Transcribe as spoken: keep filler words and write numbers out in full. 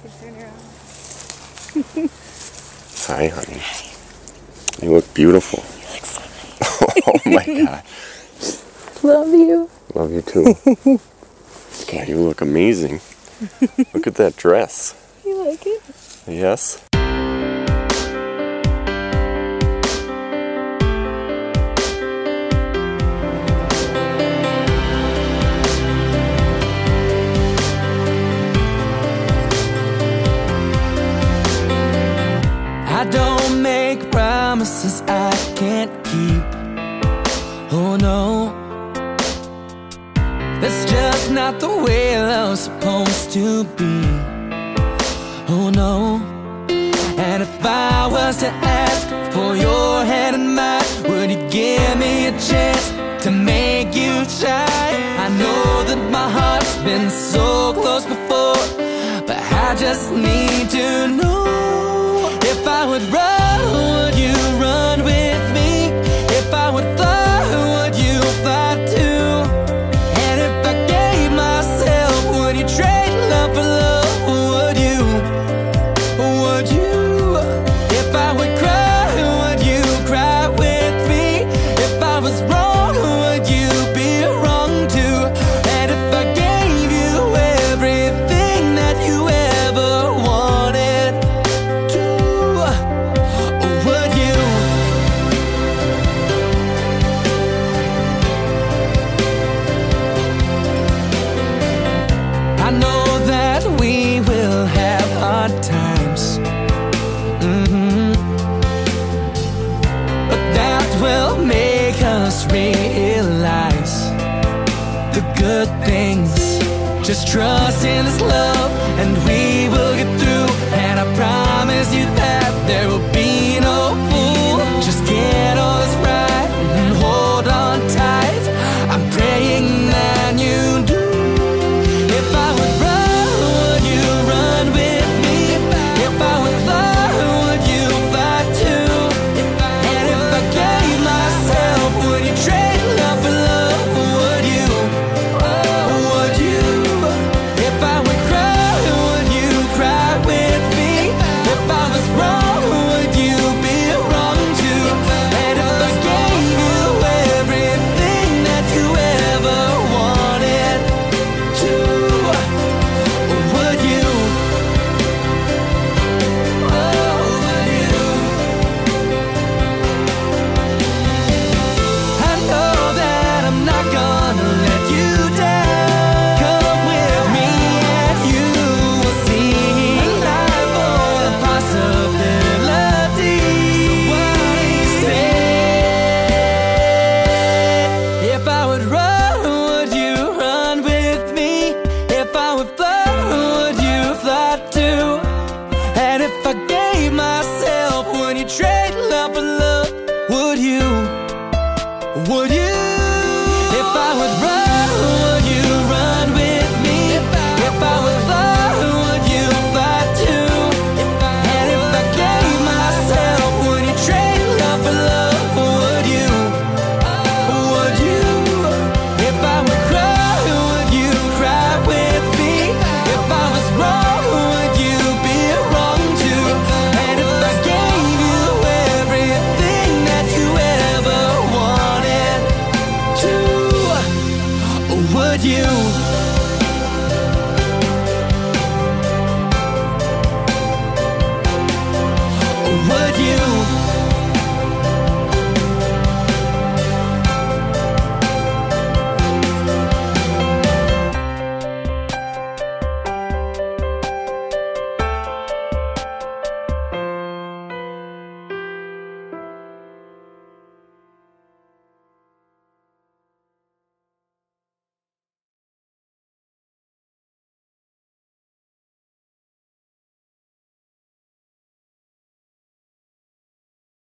Turn around. Hi, honey. You look beautiful. You look so nice. Oh my God. Love you. Love you too. God, you look amazing. Look at that dress. You like it? Yes. I don't make promises I can't keep. Oh no, that's just not the way love's supposed to be. Oh no. And if I was to ask for your hand in mine, would you give me a chance to make you shine? I know that my heart's been so close before, but I just need to know. If I would run, would you run with me? If I would fly, would you fly too? And if I gave myself, would you trade love for love? Would you? Would you? If I would cry, would you cry with me? If I was wrong, would you be wrong too? And if I gave you everything that you ever wanted, would you? I know that we will have hard times, mm-hmm. but that will make us realize the good things. Just trust in this love and we will get through. And I promise you that